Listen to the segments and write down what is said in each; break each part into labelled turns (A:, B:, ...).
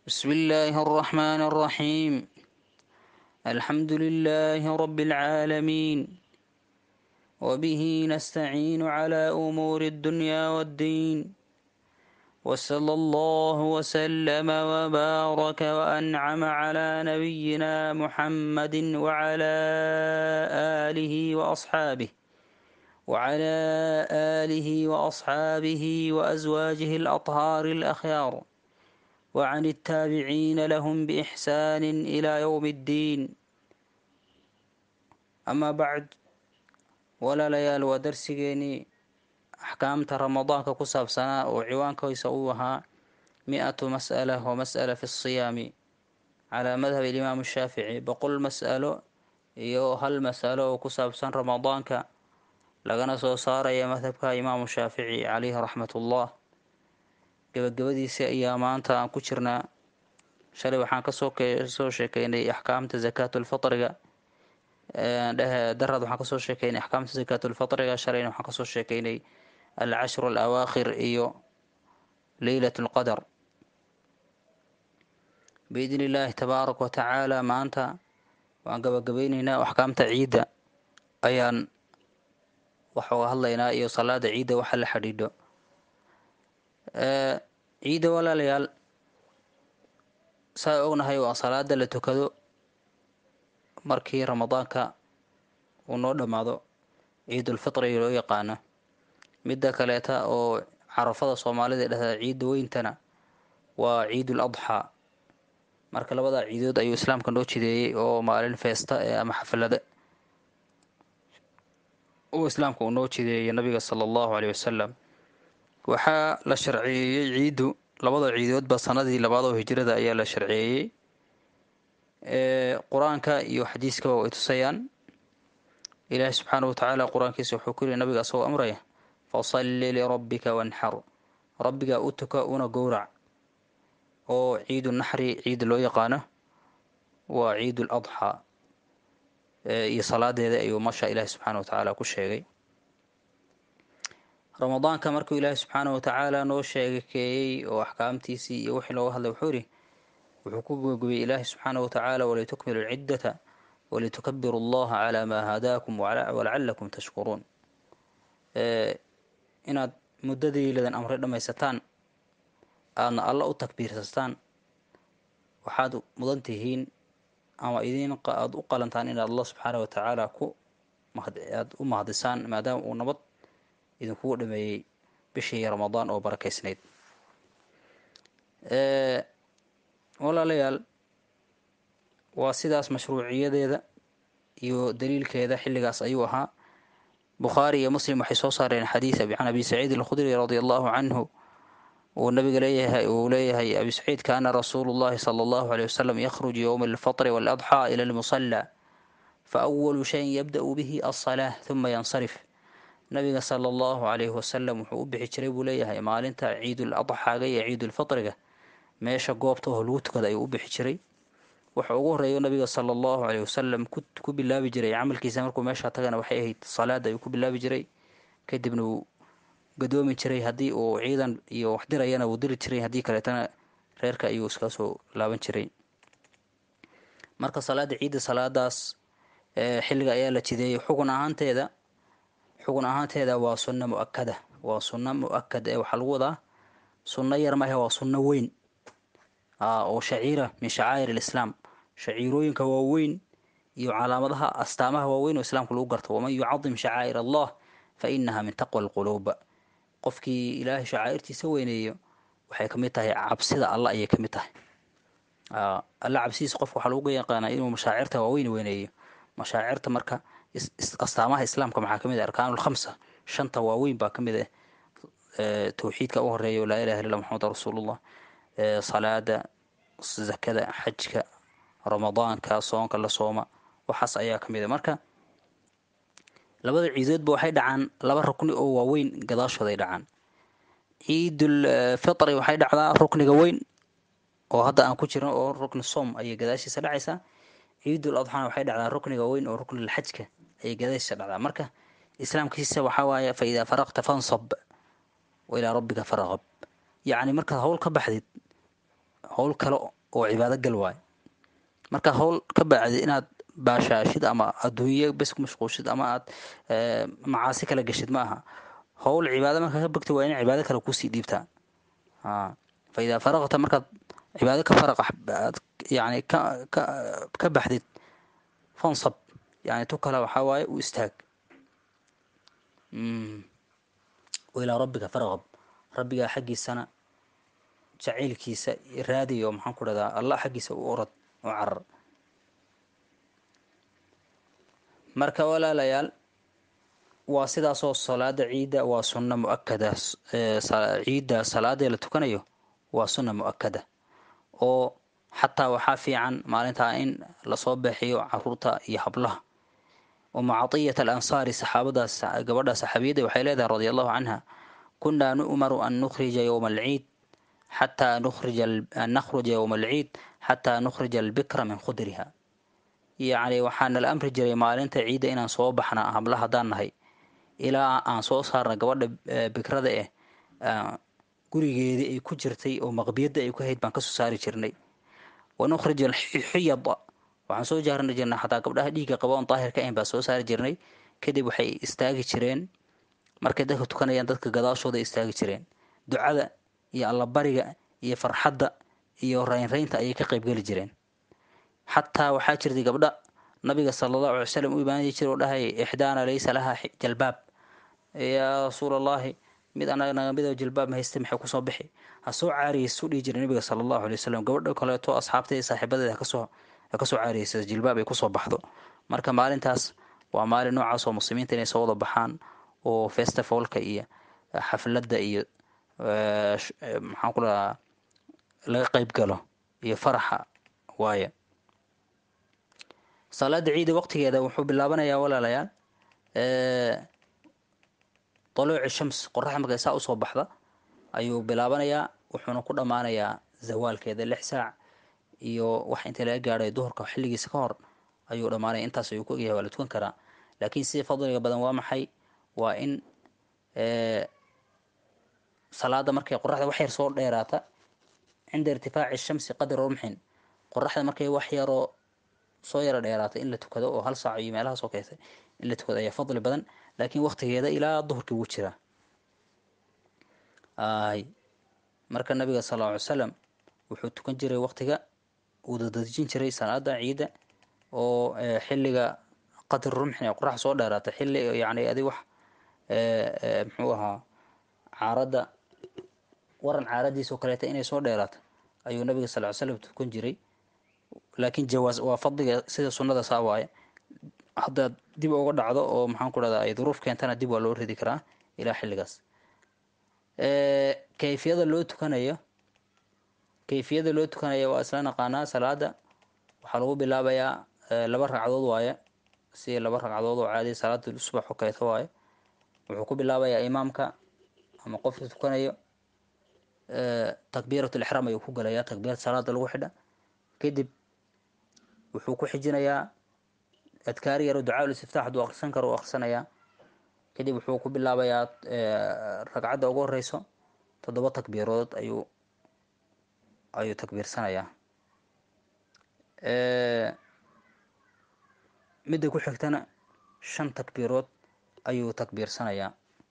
A: بسم الله الرحمن الرحيم. الحمد لله رب العالمين، وبه نستعين على أمور الدنيا والدين، وصلى الله وسلم وبارك وأنعم على نبينا محمد وعلى آله وأصحابه وأزواجه الأطهار الأخيار، وعن التابعين لهم بإحسان إلى يوم الدين. أما بعد، walaalayaal waa darsigeenii axkaamta ramadaanka ku saabsanaa oo ciwaankiisa uu ahaa 100 mas'ala wa mas'ala fi siyaami calaa madhab ilimaamu shaafici. 100 mas'alo iyo hal mas'alo oo ku saabsan ramadaanka lagana soo saaraya madhabka imaamu shaafici calayhi raxmatullah. gabagabadiisa ayaa maanta aan ku jirnaa. shalay waxaan kasoo sheekeynay axkaamta zakaatulfatriga. darad waxaan kasoo sheekeynay axkaamta zakaatulfatriga. shalayna waxaan kasoo sheekeynay alcashru alawaakhir iyo leylat lqadar. biidni illaahi tabaaraka wa tacaala maanta waan gabagabeyneynaa. axkaamta ciidda ayaan waxuga hadlaynaa iyo salaada ciidda waxa la xidhiidho. ciidda walaalayaal saa ognahay waa salaada la tukado markii ramadaanka uu noo dhammaado, ciidulfitriga loo yaqaano. midda kaleeta oo carafada soomaalida dhahdaa ciidda weyntana waa ciidul adxaa. marka labadaa ciidood ayuu islaamka noo jideeyey oo maalin feesta ama xaflada uu islaamka uu noo jideeyey nabiga sala allahu caleyhi wasalam. waxaa la sharciyeeyey ciiddu labada ciidoodba sanadii labaad oo hijrada ayaa la sharciyeeyey. qur-aanka iyo xadiiskaba way tusayaan. ilaahi subxaanahu watacaala qur-aankiisa wuxuu ku yiri nabiga asagoo amraya, fasalli lirabbika wanxar, rabbigaa u tuka una gowrac. oo ciidu naxri ciida loo yaqaano waa ciidul adxaa iyo salaadeeda ayuu masha ilaahi subxaanahu watacaala ku sheegay. ramadaanka markuu ilaahi subxaanahu watacaala noo sheekeeyey oo axkaamtiisii iyo wixii looga hadlay wuxuu ku gogobiyey ilaahi subxaanahu watacaala walitukmilu lciddata walitukabiru allaha calaa maa haadaakum walacalakum tashkuruun. inaad muddadii ladan amray dhammaysataan aadna alla u takbiirsataan waxaad mudan tihiin ama aad u qalantaan inaad allah subxaanahu watacaala aad u mahadisaan maadaama uu nabad idinkugu dhameeyey bishii ramadaan oo barakaysnayd. walaalayaal waa sidaas mashruuciyadeeda iyo daliilkeeda xilligaas ayuu ahaa. bukhaari iyo muslim waxay soo saareen xadiis can abi saciid alkhudri radia allahu canhu uu nabiga leeyahay abi saciid kaana rasuulu llahi sala allahu aleyh wasalam yakhruju yowma alfatri waaladxaa ila almusallaa faawalu shayin yabda'u bihi alsalaa huma yansarif. nabiga sala allahu caleyhi wasalam wuxuu u bixi jiray buu leeyahay maalinta ciidul adxaaga iyo ciidulfatriga meesha goobta oo lagu tukada ayuu u bixi jiray. waxa ugu horeeyo nabiga sala allahu caleyhi wasalam ku bilaabi jiray camalkiisa markuu meesha tagana waxay ahayd salaada ayuu ku bilaabi jiray. kadibna wuu gadoomi jiray, haddii uu ciidan iyo wax dirayana wuu diri jiray, haddii kaleetana reerka ayuu iska soo laaban jiray. marka salaada ciidda salaadaas xilliga ayaa la jideeyey. xugun ahaanteeda waa sunno mu'akada. waa sunno mu'akad waxaa lagu wadaa sunno yar maahe waa sunno weyn oo shaciira min shacaa'ir alislaam. shaciirooyinka waaweyn iyo calaamadaha astaamaha waaweyn oo islaamka lagu garto. waman yucadim shacaa'ir allah fa inaha min taqwa alquluub. qofkii ilaahay shacaa'irtiisa weyneeyo waxay ka mid tahay cabsida alla ayay ka mid tahay. alla cabsidiisa qofka waxaa lagu yaqaanaa inuu mashaacirta waaweyn weyneeyo. mashaacirta marka astaamaha islaamka maxaa ka mid ah arkaanulkhamsa, shanta waaweyn baa ka mid ah. tawxiidka u horeeyo laa ilaha illa muxamad rasuulullah, salaada, zakada, xajka, ramadaanka, soonka la sooma, waxaas ayaa ka mid a. marka labada ciidoodba waxay dhacaan laba rukni oo waaweyn gadaashooday dhacaan. ciidul fitri waxay dhacdaa rukniga weyn oo hadda aan ku jirno oo rukni soom ayay gadaashiisa dhacaysaa. ciidul adxaana waxay dhacdaa rukniga weyn oo ruknil xajka ayay gadaashiisa dhacdaa. marka islaamkiisa waxaa waaye fa idaa faraqta fansab wa ilaa rabbika faraqab. yacni markaad hawl ka baxdid howl kale oo cibaado gal waayo. marka howl ka bacdi inaad baashaashid ama adduunye bes ku mashquulshid ama aad macaasi kala gashid ma aha. howl cibaado markaa ka bagta waa in cibaado kale kusii dhiibtaa. fa idaa faraqta markaad cibaado ka faraqa aad yani ka baxdid fansab yani tu kale waxaa waaye u istaag. ilaa rabbika farqab, rabbigaa xaggiisana jacaylkiisa raadiyo maxaan ku dhahdaa allah xaggiisa u orad oo carar. marka walaalayaal waa sidaasoo salaada ciidda waa sunna mu-akada. ciidda salaadee la tukanayo waa sunna mu-akada oo xataa waxaa fiican maalintaa in lasoo beexiyo caruurta iyo hablaha. uma caطiyat alansaari saxaabadaas gabadha saxaabiyadda waxay leedahay radia allahu canha kunaa nu'maru an nukhrija yowma alciid xataa nakhruja yowma alciid xataa nukhrija albikra min khudriha. yacni waxaa nala amri jiray maalinta ciidda inaan soo baxna habla haddaan nahay ilaa aan soo saarna gabadha bikrada gurigeedii ay ku jirtay oo maqbiyadda ay ku hayd baan kasoo saari jirnay. wa nukhrija alxuyada waxaan soo jaarni jirnay xataa gabdhaha dhiigga qaba oon daahir ka ahayn baan soo saari jirnay. kadib waxay istaagi jireen markay dadka tukanayaan dadka gadaashooda istaagi jireen. ducada iyo allabariga iyo farxadda iyo raynraynta ayay ka qayb geli jireen. xataa waxaa jirtay gabdha nabiga sala allahu alay wasalam u imaani jira oo dhahaya ixdaana laysa lahaa jalbaab, yaa rasuul allahi mid anaga naga midoo jalbaab ma haysta maxay kusoo bixi ha soo caariyeysa u dhihi jiray nabiga sala allahu alay wasalam. gabadha kaleeto asxaabteeda saaxiibadeeda kasoo caariyeysa jilbaab ay kusoo baxdo. marka maalintaas waa maalin noocaas oo muslimiinta inay soo wada baxaan oo festivalka iyo xafladda iyo maxaan ku dhahaa laga qayb galo iyo faraxa waaye. salaada ciida waqtigeeda wuxuu bilaabanayaa walaalayaal طلوع الشمس qoraxda markay saa usoo baxda ayuu bilaabanayaa wuxuuna ku dhammaanayaa zawaalkeeda 6 saac iyo wax inta laga gaadhay duhurka xilligiisa ka hor ayuu dhammaanaya. intaas ayuu ku ogyahay waa la tukan karaa. laakiin sida fadliga badan waa maxay? waa in salaada markay qoraxda wax yar soo dheeraata cinda irtifaaci shamsi qadra rumxin, qoraxda markay wax yaroo soo yaro dheeraata in la tukado oo 1 saac iyo meelaha soo kaysay in la tukado ayaa fadli badan. laakiin waqtigeeda ilaa duhurkii wuu jiraa. marka nabiga sala alla alay wasalam wuxuu tukan jiray waqtiga uu dadejin jiray salaada ciida oo xilliga qadr rumxin ee qorax soo dheeraata xilli yani adi wax muxuu ahaa caaradda waran caaradiisa oo kaleeta inay soo dheeraato ayuu nabiga sal ly slam tukan jiray. laakiin jawaas waa fadliga sida sunnada saa waaye. haddaad dib uga dhacdo oo maxaan ku dhahdaa ay duruuf keentana dib waa loo ridi karaa ilaa xilligaas. kayfiyada loo tukanayo waa isla naqaanaa. salaada waxaa lagu bilaabayaa 2 ragcadood waaye, si 2 ragcadood oo caadi salaada subax oo kaleeto waaye. wuxuu ku bilaabayaa imaamka ama qofka tukanayo takbiirat alixraam ayuu ku galayaa, takbiirad salaada lagu xidha. kadib wuxuu ku xijinayaa adkaar yar oo ducaa ulistiftaax hadduu akhrisan karo uu akhrisanayaa. kadib wuxuu ku bilaabayaa ragcadda ugu horeyso 7 takbiirood ayuu takbiirsanayaa. midda ku xigtana 5 takbiirood ayuu takbiirsanayaa.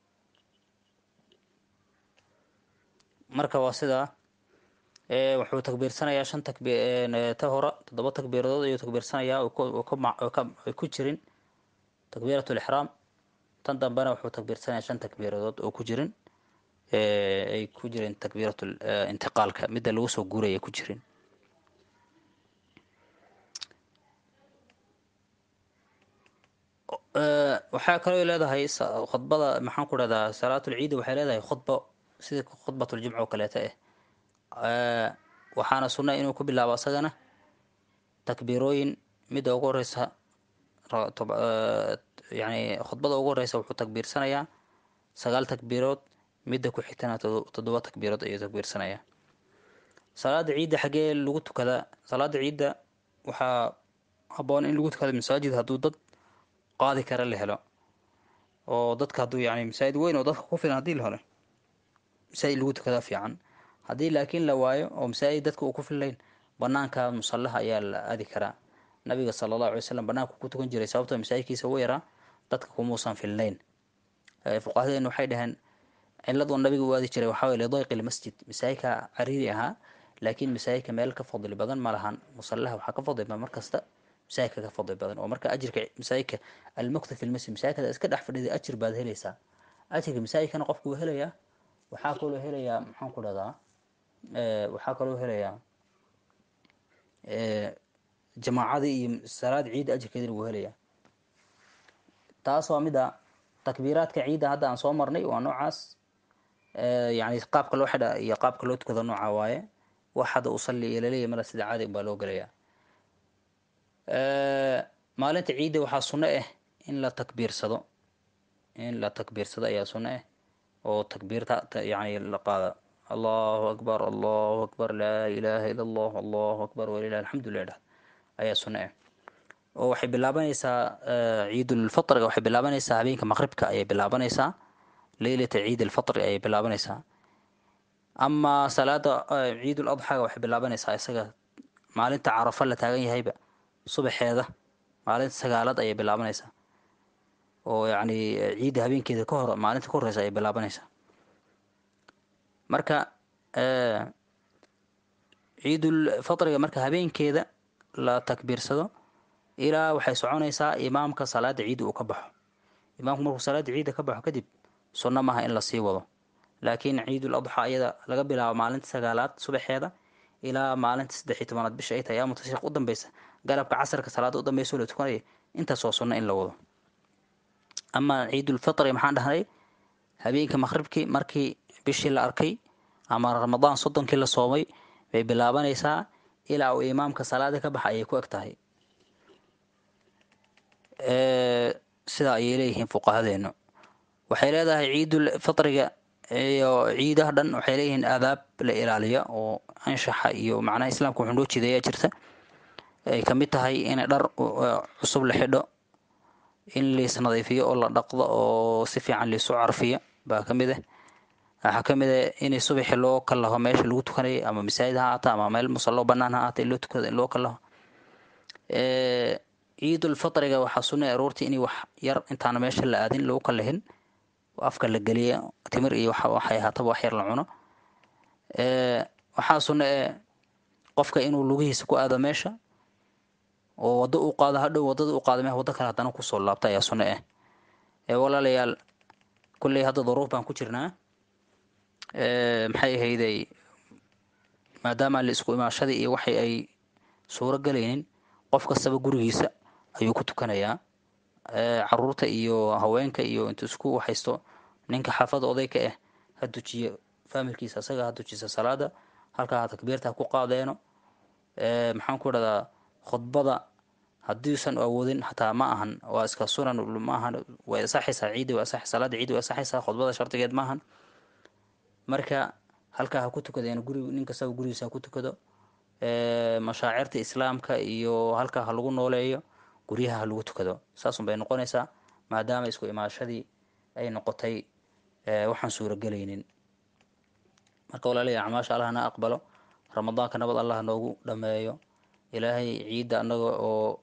A: marka waa sidaa wuxuu takbiirsanayaa 5 ta hore 7 takbiirood ayuu takbiirsanayaa oo ku jirin takbiirat alixraam. tan dambena wuxuu takbiirsanayaa 5 takbiirood oo ku jirin ay ku jireen takbiirat intiqaalka midda lagu soo guuraya ku jirin. waxaa kaloo leedahay khudbada maxaan ku dhahdaa salaatul ciid waxay leedahay khudbo sida khudbatul jumca oo kaleeta waxaana sunna inuu ku bilaabo asagana takbiirooyin. midda ugu horeysa yani khudbada ugu horeysa wuxuu takbiirsanayaa 9 takbiirood, midda ku xigtana 7 takbiirood ayuu takbiirsanayaa. salaada ciidda xagee lagu tukadaa? salaada ciidda waxaa haboon in lagu tukado masaajid hadduu dad qaadi kara la helo oo dadka hadduu yani masaajid weyn oo dadka ku filan haddii la helo masaajid lagu tukadaa fiican. haddii laakiin la waayo oo masaajid dadka uu ku fillayn, banaanka musallaha ayaa la aadi karaa. nabiga sala allahu alay wasalam banaanku ku tukan jiray sababtoo masaajidkiisa ugu yaraa dadka kumuusan fillayn. fuqahadeenu waxay dhaheen ciladu nabiga u aadi jiray waxaa waye lidayqi lmasjid, masaajidka cariiri ahaa laakiin masaajidka meel ka fadli badan ma lahan. musallaha waxaa ka fadli badan markasta masaajidka ka fadli badan, oo marka ajirka masaajidka almukta fi lmasjid, masaajidka iska dhex fadhida ajir baad helaysaa. ajirka masaajidkana qofku wuu helayaa, waxaa kaloo helayaa maxaan ku dhahdaa waxaa kaloo helayaa jamaacadii iyo salaada ciidda ajirkeedina wuu helayaa. taas waa mida takbiiraadka ciidda hadda aan soo marnay waa noocaas. yani qaabka loo xidha iyo qaabka loo tukado nooca waaye. wax hadda usalli iyo laleeyahy mala sida caadi baa loo gelayaa. maalinta ciidda waxaa sunno ah in la takbiirsado, ayaa sunno ah, oo takbiirta yani la qaada allahu akbar laa ilaha ila allah allahu akbar walilah alxamdu lilah ayaa sunno ah. oo waxay bilaabanaysaa ciidulfatriga waxay bilaabanaysaa habeenka maqribka ayay bilaabanaysaa, leylata ciid alfatri ayay bilaabanaysaa. ama salaada ciidul adxaga waxay bilaabanaysaa isaga maalinta carafa la taagan yahayba subaxeeda, maalinta sagaalaad ayay bilaabanaysaa, oo yani ciidda habeenkeeda ka hor maalinta ka horeysa ayay bilaabanaysaa. marka ciidulfatriga marka habeenkeeda la takbiirsado ilaa waxay soconaysaa imaamka salaada ciidda uu ka baxo. imaamku markuu salaada ciidda ka baxo kadib sunno maaha in lasii wado, laakiin ciidul adxa iyada laga bilaabo maalinta sagaalaad subaxeeda ilaa maalinta 13 bisha ay tahay ayaamu tashriiq u dambeysa, galabka casarka salaada u dambeysa oo la tukanaya, intaas waa sunno in la wado. ama ciidulfitri maxaan dhahnay habeenka maqribkii markii bishii la arkay ama ramadaan 30kii la soomay bay bilaabanaysaa ilaa uu imaamka salaada ka baxa ayay ku eg tahay. sidaa ayay leeyihiin fuqahadeenu. waxay leedahay ciidulfitriga iyo ciidaha dhan waxay leeyihiin aadaab la ilaaliya oo anshaxa iyo macnaha islaamka wuxuu noo jideeyaa jirta. ay kamid tahay in dhar cusub la xidho, in liis nadiifiyo oo la dhaqdo oo si fiican liisu carfiyo baa kamid ah. waxaa kamid ah in subaxi loo kalaho meesha lagu tukanayay, ama masaajid ha ahaata ama meel musallo banaan ha ahaata in loo tukado in loo kalaho. ciidulfitriga waxaa sunna aroortii in wax yar intaan meesha la aadin lagu kalahin afka la geliya timir iyo waxay ahaataba wax yar la cuno. waxaa sunna qofka inuu lugihiisa ku aado meesha oo wado u qaado, hadhow wadada u qaado meesha wado kale haddana kusoo laabta ayaa sunna ah. walaalayaal kulley hadda duruuf baan ku jirnaa. maxay ahayday maadaama la isku imaashadii iyo waxay ay suuro galaynin, qof kastaba gurigiisa ayuu ku tukanayaa. caruurta iyo haweenka iyo intuu isku haysto, ninka xaafada odayka ah ha dujiyo faamilkiisa, asaga ha dujisa salaada, halkaa takbiirta ha ku qaadeeno. maxaan ku dhahdaa khudbada haddiisan awoodin xataa ma ahan, waa iska sunan ma ahan, way asaxaysaa ciidda, waa asax salaada ciidda waa asaxaysaa, khudbada shartigeed ma ahan. marka halkaa ha ku tukadeen guriga, nin kastaba gurigiisa ha ku tukado. mashaacirta islaamka iyo halkaa ha lagu nooleeyo, guryaha ha lagu tukado. saasun bay noqonaysaa maadaama isku imaashadii ay noqotay waxaan suuragelaynin. marka walaalayaal acmaasha allah na aqbalo, ramadaanka nabad allah noogu dhameeyo. ilaahay ciidda annaga oo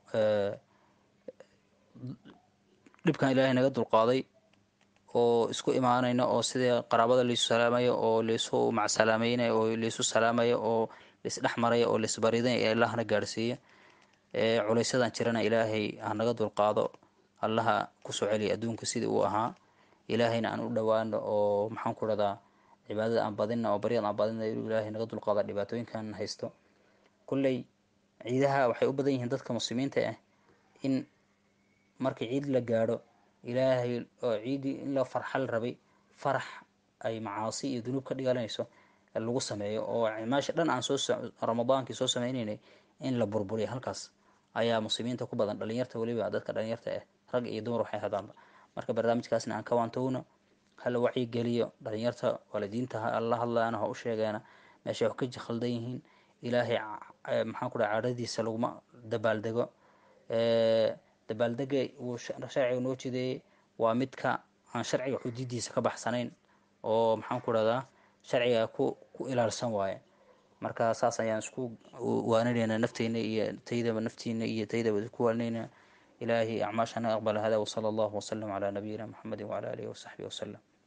A: dhibkan ilaahay naga dulqaaday oo isku imaanayno oo sidee qaraabada laysu salaamayo oo laysu macsalaamaynayo oo laysu salaamayo oo laisdhex marayo oo laisbariday allahna gaadhsiiya. culaysadan jirana ilaahay ha naga dulqaado, allaha kusoo celiya adduunka sidii uu ahaa. ilaahayna aan u dhawaano oo maxaan ku dhahdaa cibaadada aan badina oo baryada aan badina ilaahay naga dulqaada dhibaatooyinkan haysto. kulley ciidaha waxay u badan yihiin dadka muslimiinta ah in markii ciid la gaadho ilaahay oo ciidii in la farxal rabay farax ay macaasi iyo dunuub ka dhigalanayso lagu sameeyo, oo meesha dhan aan ramadaankii soo sameynaynay in la burburiyo. halkaas ayaa muslimiinta ku badan, dhalinyarta weliba dadka dhalinyarta ah, rag iyo dumar waxay hadaanba. marka barnaamijkaasna aan ka waantowno, hala wacyi geliyo dhalinyarta, waalidiinta la hadlaana ha u sheegeena meeshay wax ka khaldan yihiin. ilaahay maxaan ku dhaha cadhadiisa laguma dabaaldego. dabaaldega uu sharciga noo jideeyey waa midka aan sharciga xuduudiisa ka baxsanayn, oo maxaan ku dhahdaa sharciga ku ku ilaalsan waaye. marka saas ayaan isku waaninaynaa nafteena iyo taydaba, naftiina iyo taydaba isku waaninaynaa. ilaahay acmaashana aqbala. hada wasala allahu wasalam calaa nabiyina maxamedi wacala alihi wasaxbihi wasalam.